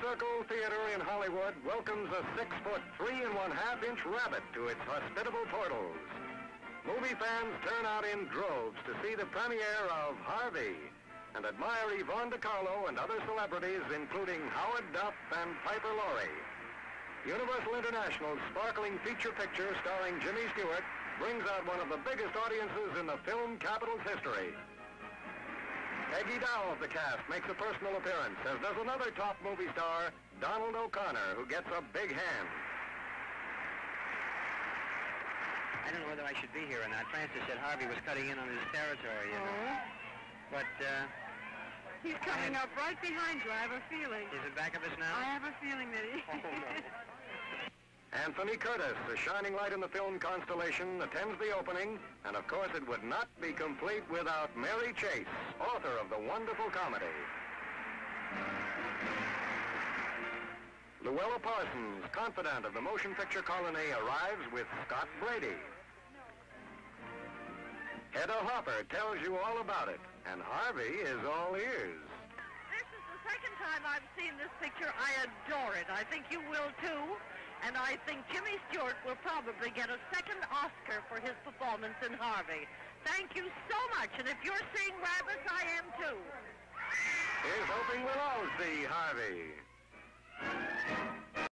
Circle Theater in Hollywood welcomes a 6-foot, 3 1/2-inch rabbit to its hospitable portals. Movie fans turn out in droves to see the premiere of Harvey and admire Yvonne DiCarlo and other celebrities, including Howard Duff and Piper Laurie. Universal International's sparkling feature picture starring Jimmy Stewart brings out one of the biggest audiences in the film capital's history. Peggy Dow of the cast makes a personal appearance, as does another top movie star, Donald O'Connor, who gets a big hand. I don't know whether I should be here or not. Francis said Harvey was cutting in on his territory, you know. But, He's coming up right behind you, I have a feeling. Is it back of us now? I have a feeling that he... Oh, no. Anthony Curtis, a shining light in the film constellation, attends the opening, and of course it would not be complete without Mary Chase, author of the wonderful comedy. Luella Parsons, confidant of the motion picture colony, arrives with Scott Brady. Hedda Hopper tells you all about it, and Harvey is all ears. This is the second time I've seen this picture. I adore it. I think you will, too. And I think Jimmy Stewart will probably get a second Oscar for his performance in Harvey. Thank you so much. And if you're seeing rabbits, I am, too. Here's hoping we'll all see Harvey.